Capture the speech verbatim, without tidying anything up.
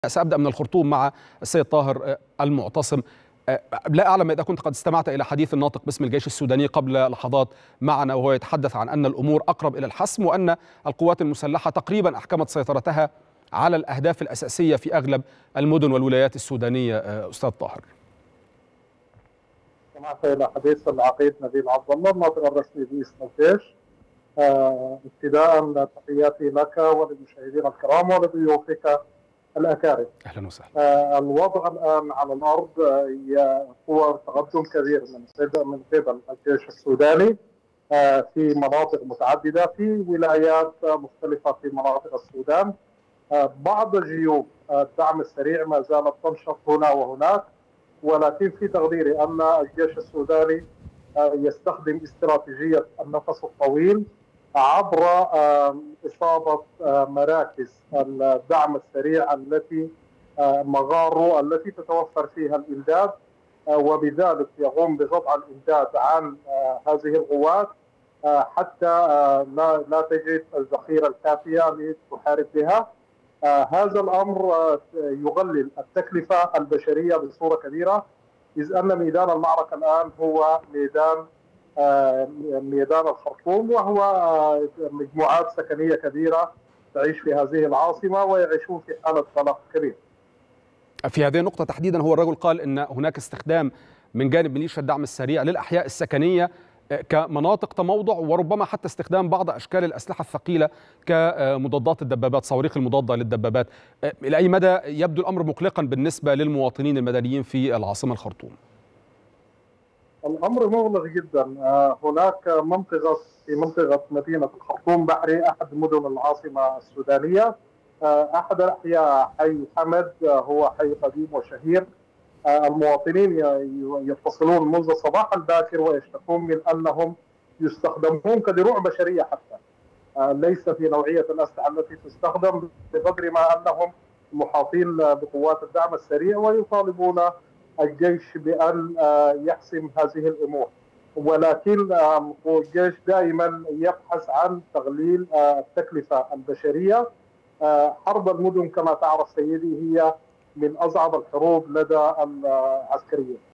سأبدأ من الخرطوم مع السيد طاهر المعتصم. لا أعلم إذا كنت قد استمعت إلى حديث الناطق باسم الجيش السوداني قبل لحظات معنا، وهو يتحدث عن أن الأمور أقرب إلى الحسم، وأن القوات المسلحة تقريبا أحكمت سيطرتها على الأهداف الأساسية في أغلب المدن والولايات السودانية. أستاذ طاهر، استمعت إلى حديث العقيد نبيل عبد الله الناطق الرسمي باسم الجيش. آه، ابتداء تحياتي لك وللمشاهدين الكرام ولضيوفك الأكارم. أهلا وسهلا. آه، الوضع الآن على الأرض هي هو تقدم كبير من قبل من قبل الجيش السوداني آه، في مناطق متعددة في ولايات مختلفة في مناطق السودان. آه، بعض جيوب الدعم السريع ما زالت تنشط هنا وهناك، ولكن في تقديري أن الجيش السوداني يستخدم استراتيجية النفس الطويل عبر إصابة مراكز الدعم السريع التي مغاره التي تتوفر فيها الإمداد، وبذلك يقوم بقطع الإمداد عن هذه القوات حتى لا لا تجد الذخيرة الكافية لتحارب بها. هذا الأمر يقلل التكلفة البشرية بصورة كبيرة، إذ أن ميدان المعركة الآن هو ميدان ميدان الخرطوم، وهو مجموعات سكنية كبيرة تعيش في هذه العاصمة ويعيشون في حالة قلق كبير. في هذه النقطة تحديدا هو الرجل قال أن هناك استخدام من جانب ميليشيا الدعم السريع للأحياء السكنية كمناطق تموضع، وربما حتى استخدام بعض أشكال الأسلحة الثقيلة كمضادات الدبابات، صواريخ المضادة للدبابات. إلى أي مدى يبدو الأمر مقلقا بالنسبة للمواطنين المدنيين في العاصمة الخرطوم؟ الأمر مغلق جدا. هناك منطقة في منطقة مدينة الخرطوم بحري، أحد مدن العاصمة السودانية، أحد الأحياء حي حمد، هو حي قديم وشهير. المواطنين يتصلون منذ الصباح الباكر ويشتكون من أنهم يستخدمون كدروع بشرية، حتى ليس في نوعية الأسلحة التي تستخدم، بقدر ما أنهم محاطين بقوات الدعم السريع ويطالبون الجيش بأن يحسم هذه الأمور. ولكن الجيش دائما يبحث عن تقليل التكلفة البشرية. حرب المدن كما تعرف سيدي هي من أصعب الحروب لدى العسكريين.